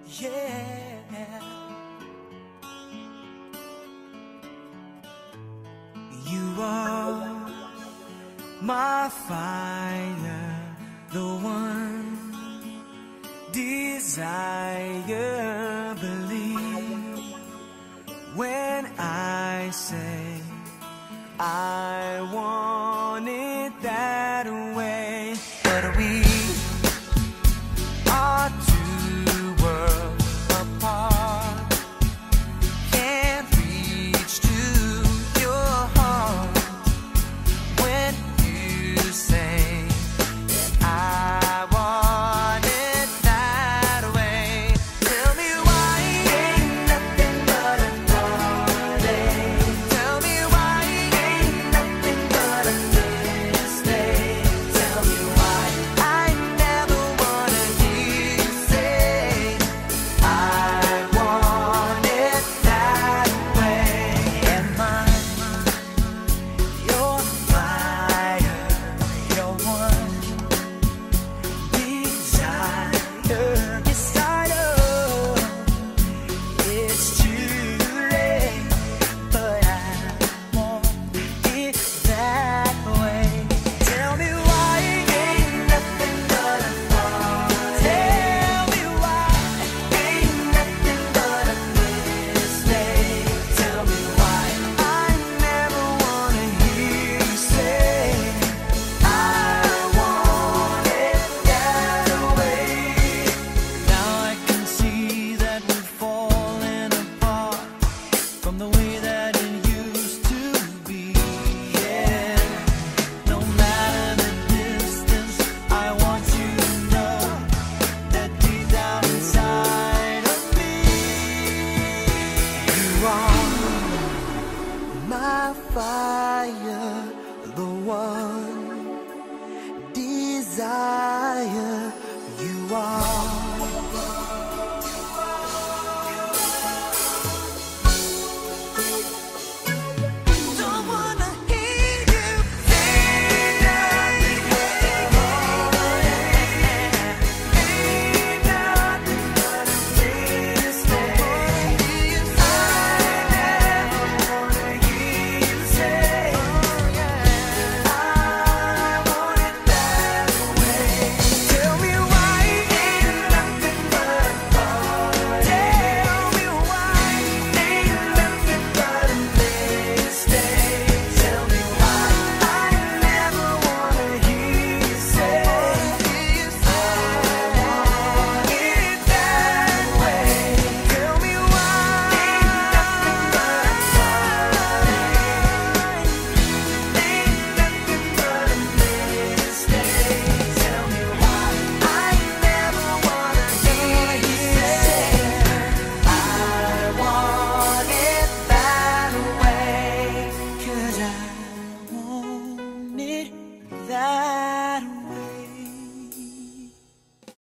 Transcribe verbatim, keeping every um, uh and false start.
yeah. You are my fire, the one desire. Believe when I say I want it that way. But we are two worlds apart, can't reach to your heart when you say that I want it that way. Tell me why ain't nothing but a heartache. Tell me why ain't nothing but a mistake. Tell me why I never wanna hear you say I want it that way. Am I your fire, your one desire? Yes, I know it's too late, but I want it that way. Tell me why ain't nothing but a thought. Tell me why ain't nothing but a mistake. Tell me why I never wanna hear you say I want it that way. Now I can see that we're falling apart from the way that it used to be. Yeah, no matter the distance, I want you to know that deep down inside of me, you are my fire, the one desire.